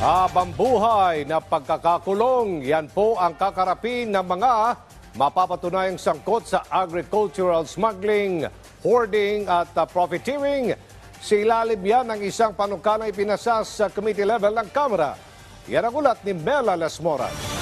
Habang buhay na pagkakakulong, yan po ang kakarapin ng mga mapapatunayang sangkot sa agricultural smuggling, hoarding at profiteering. Silalim yan ng isang panukalang ipinasa sa committee level ng Kamara. Yan ang ulat ni Mela Las Moras.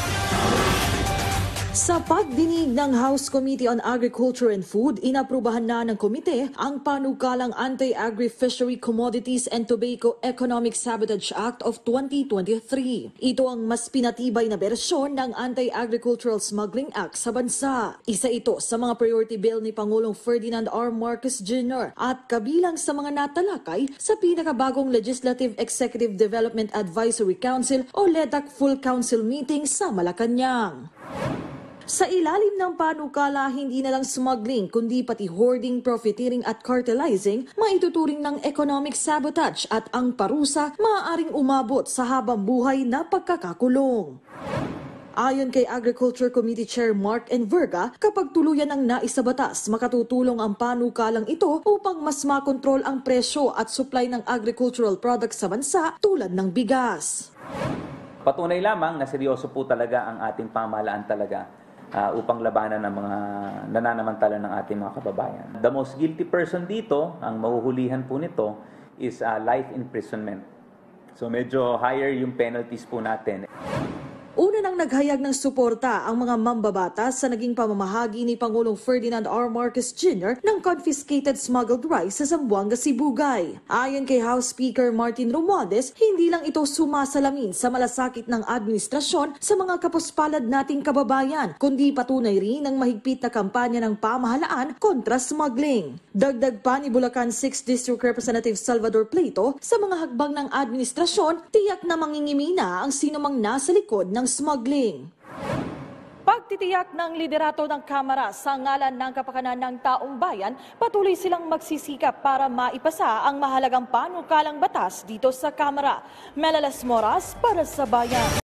Sa pagdinig ng House Committee on Agriculture and Food, inaprubahan na ng komite ang panukalang Anti-Agri-Fishery Commodities and Tobacco Economic Sabotage Act of 2023. Ito ang mas pinatibay na bersyon ng Anti-Agricultural Smuggling Act sa bansa. Isa ito sa mga priority bill ni Pangulong Ferdinand R. Marcos Jr. at kabilang sa mga natalakay sa pinakabagong Legislative Executive Development Advisory Council o LEDAC Full Council meeting sa Malacanang. Sa ilalim ng panukala, hindi na lang smuggling kundi pati hoarding, profiteering at cartelizing maituturing ng economic sabotage at ang parusa maaaring umabot sa habang buhay na pagkakakulong. Ayon kay Agriculture Committee Chair Mark Enverga, kapag tuluyan ang naisabatas, makatutulong ang panukalang ito upang mas makontrol ang presyo at supply ng agricultural products sa bansa tulad ng bigas. Patunay lamang na seryoso po talaga ang ating pamahalaan talaga upang labanan ng mga nananamantala ng ating mga kababayan. The most guilty person dito, ang mahuhulihan po nito, is life imprisonment. So medyo higher yung penalties po natin. Una nang naghayag ng suporta ang mga mambabatas sa naging pamamahagi ni Pangulong Ferdinand R. Marcos Jr. ng confiscated smuggled rice sa Zamboanga, Sibugay. Ayon kay House Speaker Martin Romualdez, hindi lang ito sumasalamin sa malasakit ng administrasyon sa mga kapuspalad nating kababayan, kundi patunay rin ng mahigpit na kampanya ng pamahalaan kontra smuggling. Dagdag pa ni Bulacan 6th District Representative Salvador Pleito, sa mga hakbang ng administrasyon, tiyak na mangingimina ang sinumang nasa likod ng smuggling. Pagtitiyak ng liderato ng Kamara sa ngalan ng kapakanan ng taong bayan, patuloy silang magsisikap para maipasa ang mahalagang panukalang batas dito sa Kamara. Mela Las Moras para sa Bayan.